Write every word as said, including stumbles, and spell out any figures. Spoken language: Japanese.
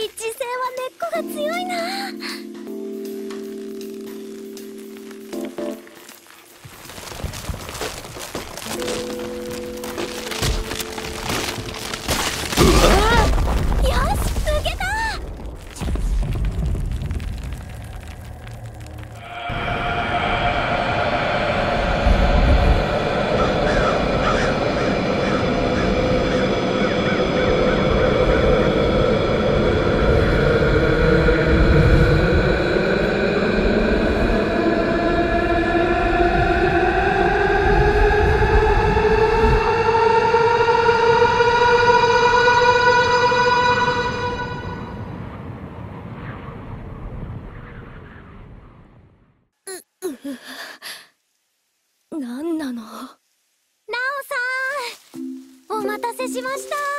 磁性は根っこが強いな。よし、抜けた。なんなの。ナオさん、お待たせしました。